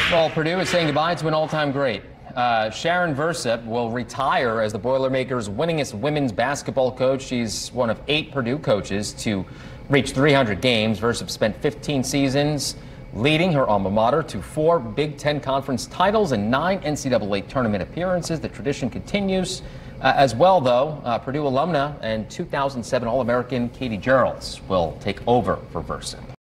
Well, Purdue is saying goodbye to an all-time great. Sharon Versyp will retire as the Boilermakers' winningest women's basketball coach. She's one of 8 Purdue coaches to reach 300 games. Versyp spent 15 seasons leading her alma mater to 4 Big Ten Conference titles and 9 NCAA tournament appearances. The tradition continues. As well, though, Purdue alumna and 2007 All-American Katie Geralds will take over for Versyp.